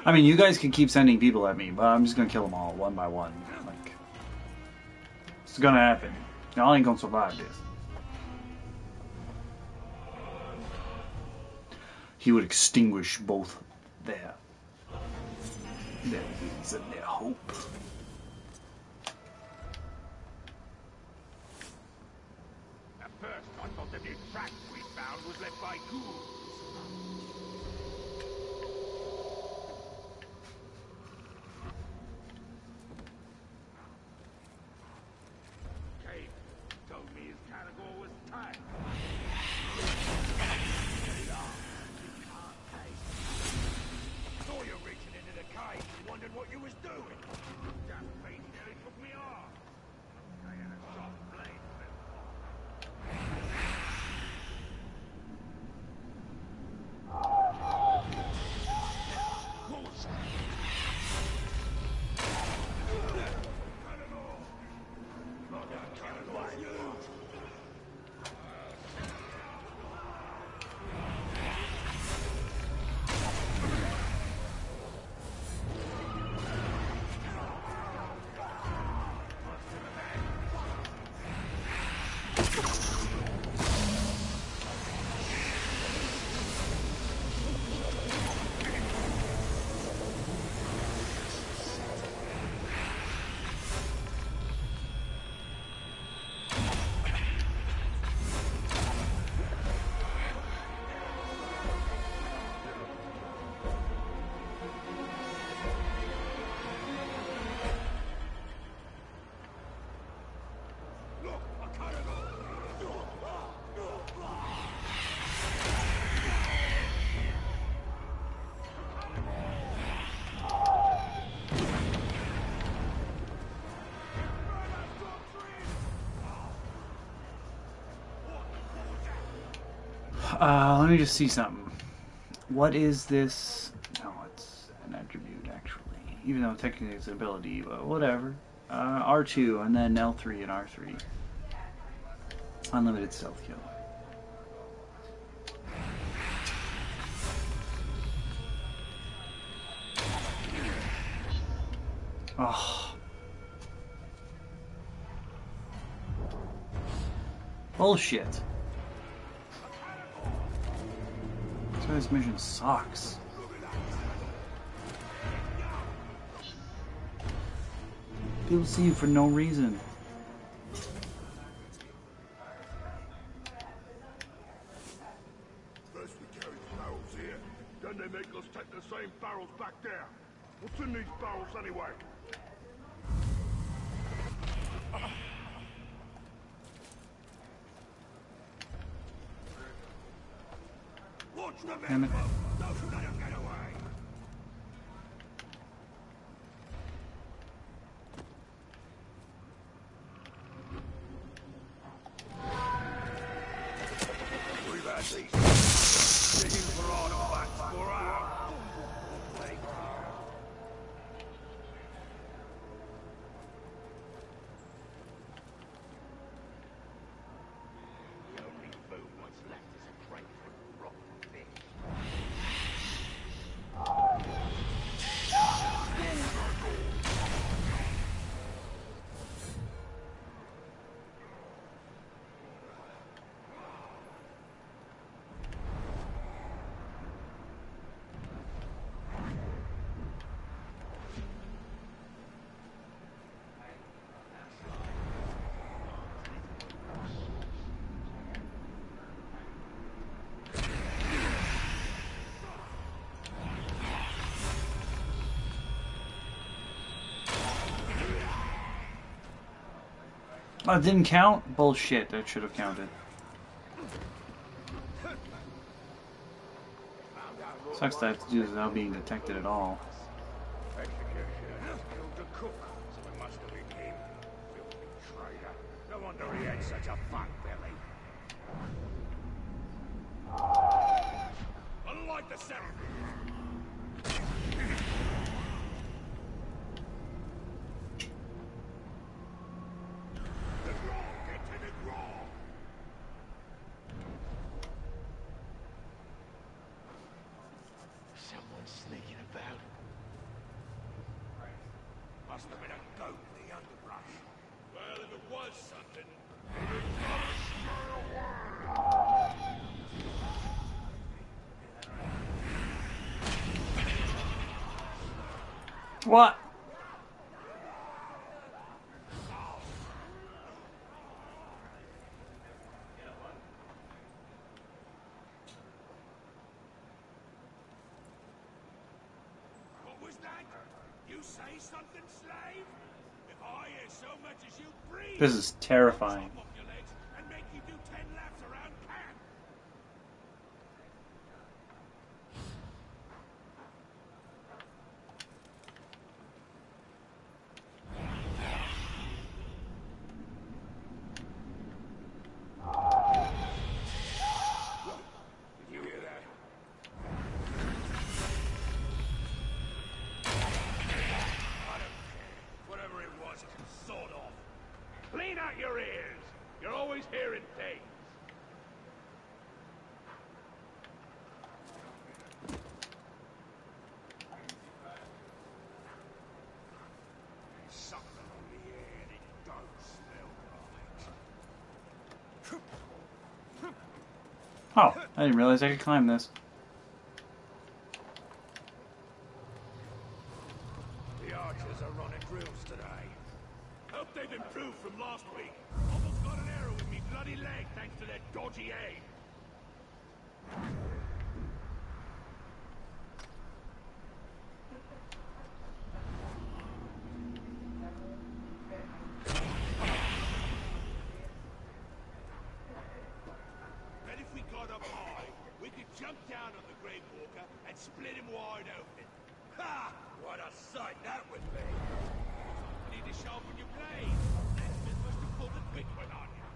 I mean, you guys can keep sending people at me, but I'm just gonna kill them all one by one. Like, it's gonna happen. Y'all ain't gonna survive this. He would extinguish both their wings and their hope. At first, I thought the new track we found was left by ghouls. Cave told me his Caragor was tight. Saw you reaching into the cave and wondered what you was doing. That fiend nearly took me off. I had a soft blade for it. Let me just see something. What is this? No, it's an attribute, actually. Even though technically it's an ability, but whatever. R2, and then L3 and R3. Unlimited stealth kill. Oh. Bullshit. That's why this mission sucks. People see you for no reason. First we carry the barrels here, then they make us take the same barrels back there. What's in these barrels anyway? Watch the Damn men! it. Don't let them get away! We've had these digging for artifacts for hours. The only food what's left is a crate full of rotten fish. Oh, it didn't count? Bullshit, that should have counted. Sucks to have to do this without being detected at all. Executioner has killed the cook, so it must have been him. Filthy traitor. No wonder he had such a fat belly. I like the sound. Someone's sneaking about. was something. What? What was that? You say something, slave? If I hear so much as you breathe, This is terrifying. chop off your legs and make you do 10 laps around camp. Did you hear that? I don't care. Whatever it was, it can sort off. Clean out your ears. You're always hearing things. There's something on the air and it don't smell right. Oh, I didn't realize I could climb this. The archers are running drills today. Hope they've improved from last week. Almost got an arrow in me bloody leg thanks to their dodgy aim. Bet if we got up high, we could jump down on the Grave Walker and split him wide open. Ha! What a sight that would be! Need to sharpen your blade. Blacksmith must have pulled a quick one on you.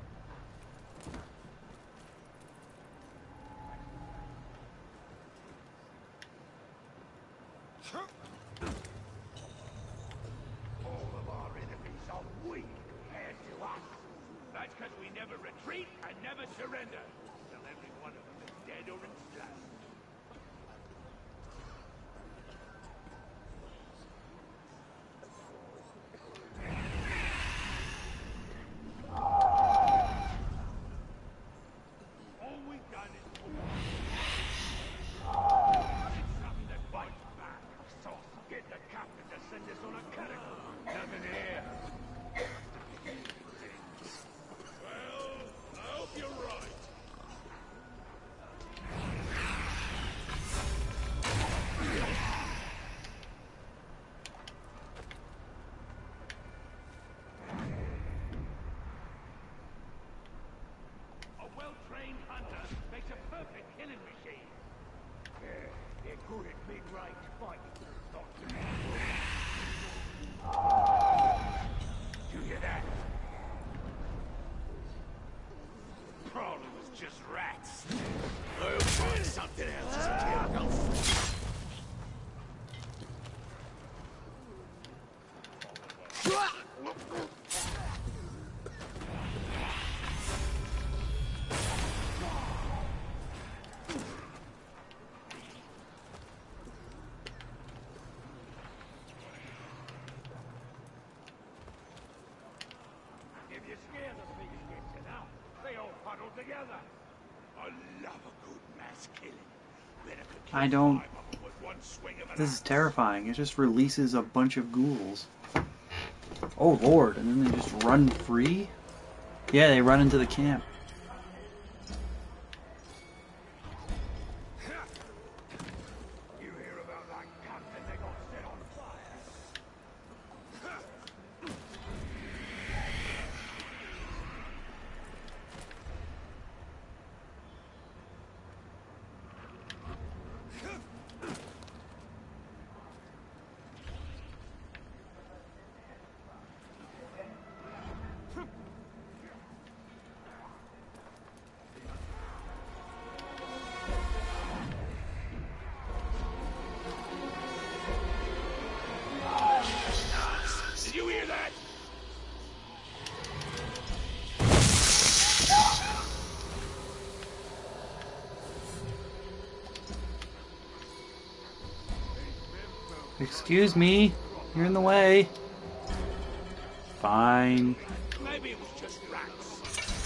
All of our enemies are weak compared to us. That's because we never retreat and never surrender. Till every one of them is dead or enslaved. All we've done is something that bites back. So get the captain to send us on a canicle. Nothing here. Well, I hope you're right. A well-trained hunter makes a perfect killing machine. Yeah, they're good at mid-range fighting. You hear that? Probably was just rats. I'll find something else to kill them. If you scare the biggest gets enough, they all huddle together. I love a good mass killing. Better could kill I don't- 5 of them with one swing of an This is axe. terrifying. It just releases a bunch of ghouls. Oh lord, and then they just run free? Yeah, they run into the camp. You hear about that captain they got set on fire? Did you hear that? Excuse me, you're in the way. Fine. Maybe it was just rats.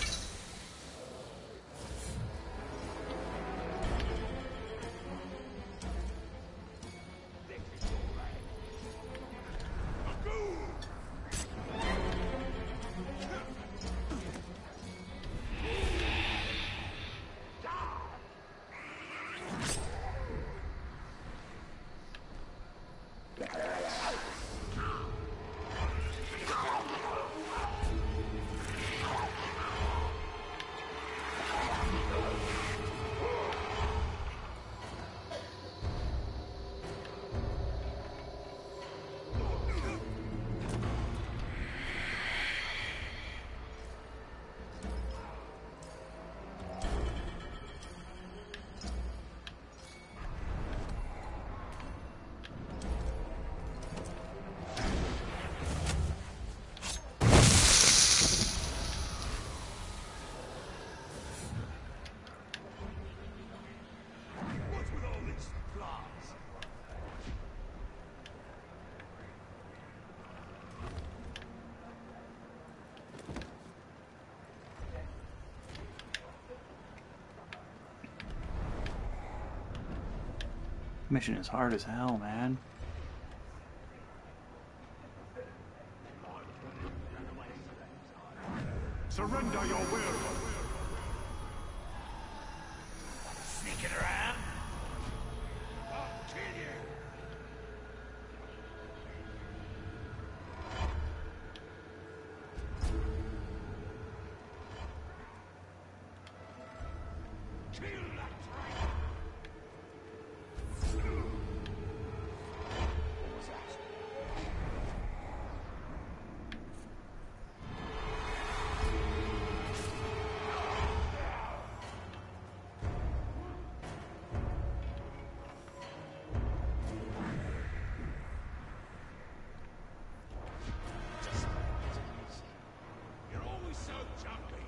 Mission is hard as hell, man. Surrender your will. Sneaking around? I'll kill you. Kill that traitor. What was that? You're always so jumpy.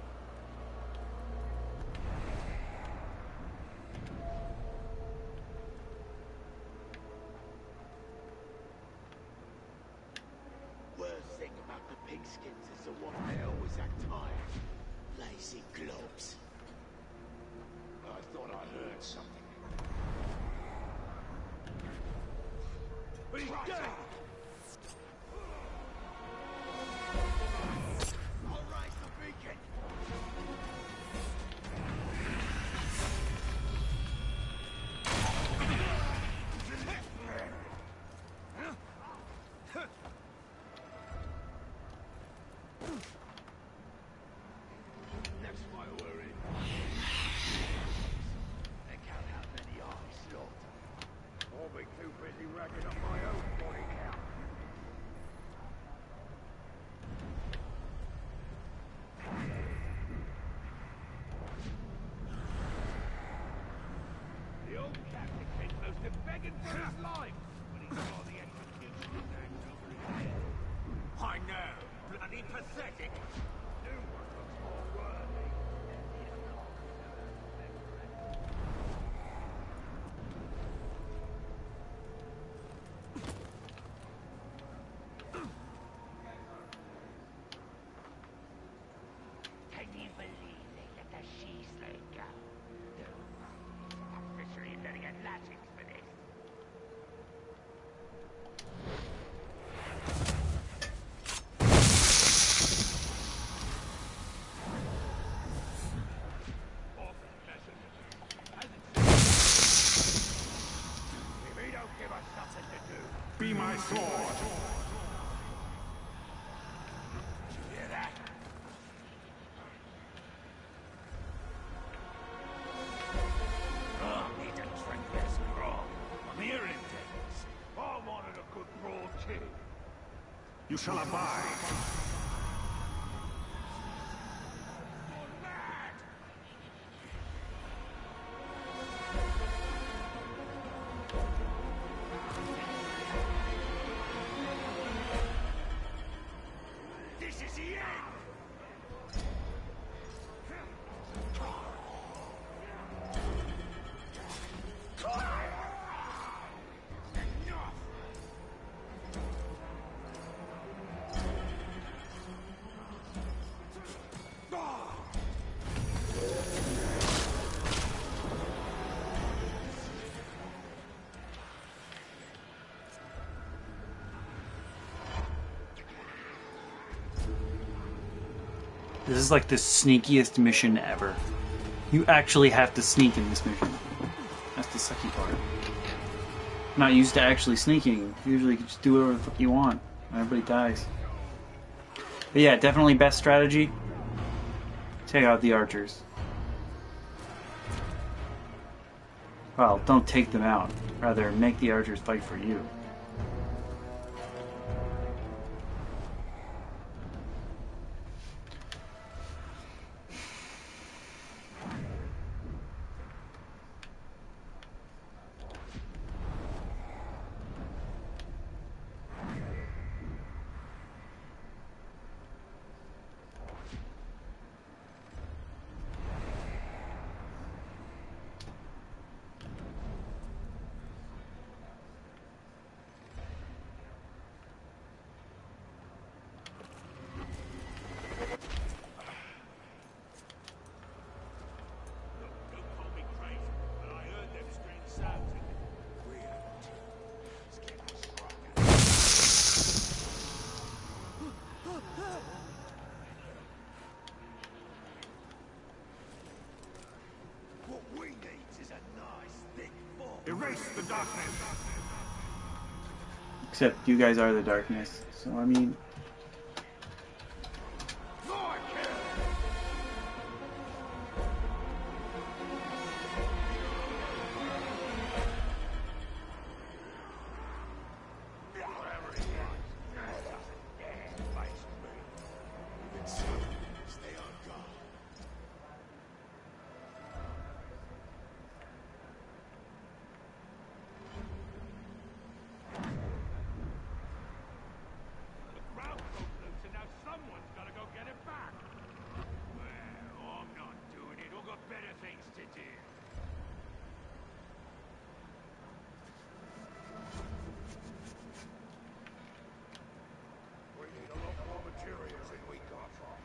Worst thing about the pigskins is the one they always act tired. Lazy globs. I thought I heard something. But he's dead! I'll raise the beacon! Next fire we're in. They count how many I slaughtered. I'll be too busy racking up my own body count. The old captain came close to begging for his life when he saw the executioner's axe over his head. I know, bloody pathetic. New one looks more worthy. Can you believe they let the she-slave go? I'm officially letting a latchings for this. Awful lesson. If he don't give us something to do, Be my sword. did you hear that? Oh, need to drink this grog. I'm hearing things. I wanted a good broad king. You shall abide. You're mad! This is the end! Enough! This is like the sneakiest mission ever. You actually have to sneak in this mission. That's the sucky part. I'm not used to actually sneaking. Usually you can just do whatever the fuck you want. And everybody dies. But yeah, definitely best strategy. Take out the archers. Well, don't take them out. Rather, make the archers fight for you. Don't call me crazy, but I heard them strange sounds in it. We haven't. It's getting stronger. What we need is a nice thick fog. Erase the darkness. Except you guys are the darkness. So, I mean... Stay on guard. The ground broke loose and now someone's gotta go get it back. Well, I'm not doing it. I've got better things to do. We need a lot more materials than we got from.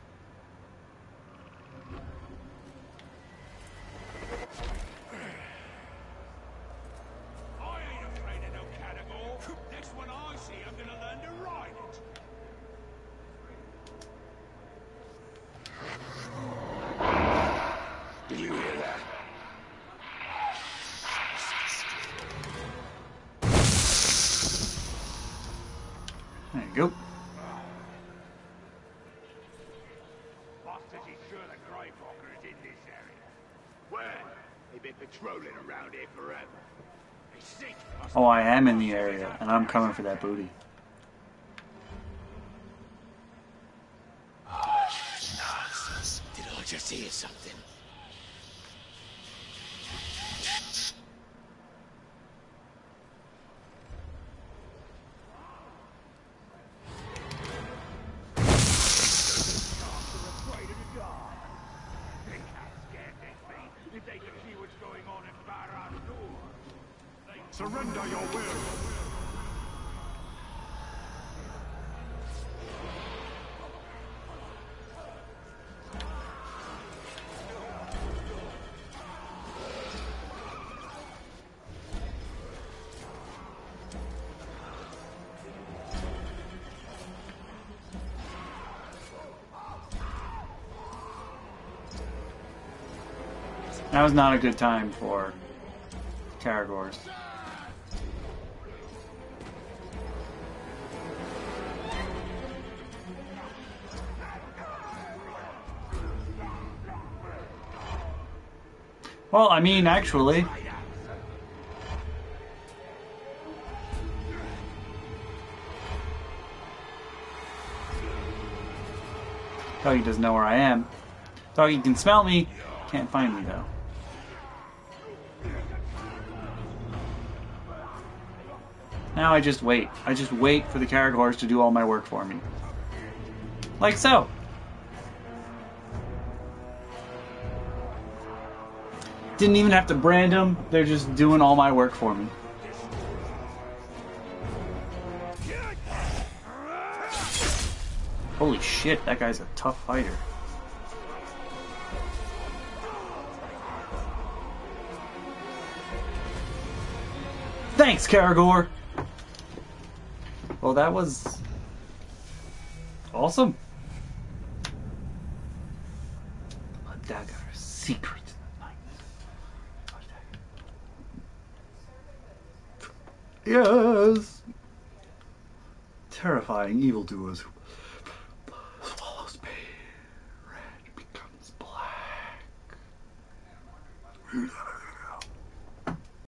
I ain't afraid of no category. Next one I see, I'm gonna learn to ride it. Did you hear that? There you go. Boss says he's sure the Gravewalker is in this area. Where? They've been patrolling around here forever. They think us. Oh, I am in the area, and I'm coming for that booty. Nonsense. Did I just hear something? Afraid of the dark. Think how scared they'd be if they could see what's going on in Barad Door. They Surrender your will. That was not a good time for Caragors. Well, I mean, actually... Doggy doesn't know where I am. Doggy can smell me, can't find me though. Now I just wait. I just wait for the Caragors to do all my work for me. Like so. Didn't even have to brand them. They're just doing all my work for me. Holy shit, that guy's a tough fighter. Thanks, Caragor! Well, that was awesome. dagger, secret in the night. Yes! Terrifying evildoers